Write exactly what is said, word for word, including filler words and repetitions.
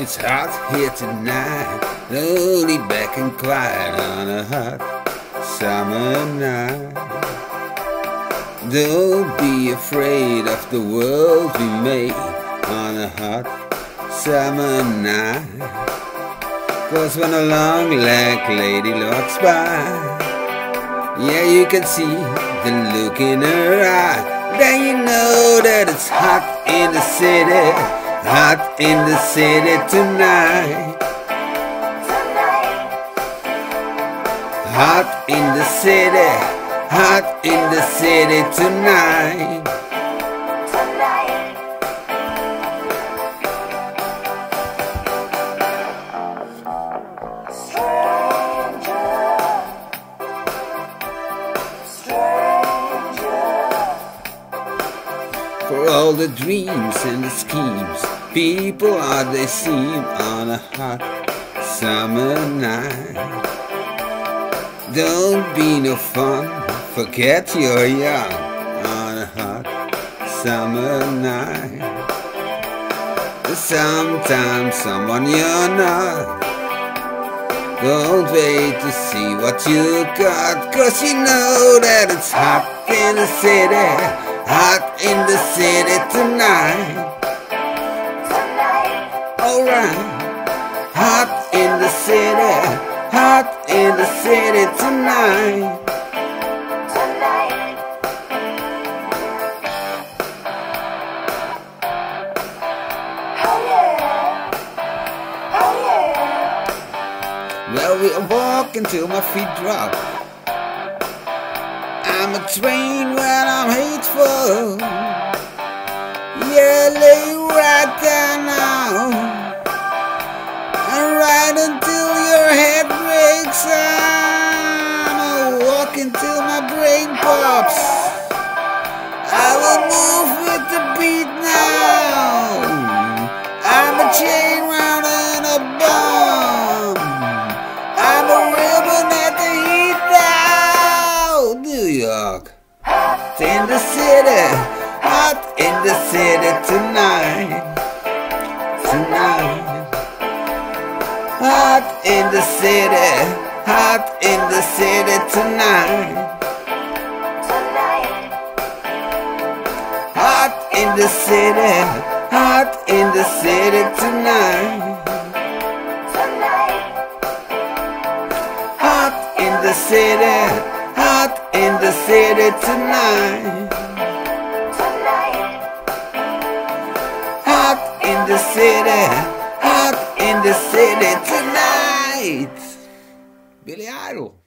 It's hot here tonight, lonely back and quiet on a hot summer night. Don't be afraid of the world we made on a hot summer night. Cause when a long-legged lady walks by, yeah, you can see the look in her eye. Then you know that it's hot in the city, hot in the city tonight. Hot in the city, hot in the city tonight. For all the dreams and the schemes, people are they seem on a hot summer night. Don't be no fun, forget you're young on a hot summer night. Sometimes someone you're not, don't wait to see what you got, cause you know that it's hot in the city, hot in the city tonight. Alright, hot in the city, hot in the city tonight. Well, we are walking till my feet drop. I'm a train when I'm hateful. Yeah, lay right down now and ride until your head breaks. I'm a walking till my brain pops. I will move with the beat now. I'm a chain round and a bomb. I'm a ribbon at the heat now. New York, hot in the city, hot in the city tonight. Tonight. Hot in the city, hot in the city tonight. Hot in the city, hot in the city tonight. Hot in the city, hot in the city tonight. Hot in the city, hot in the city tonight. Billy Idol.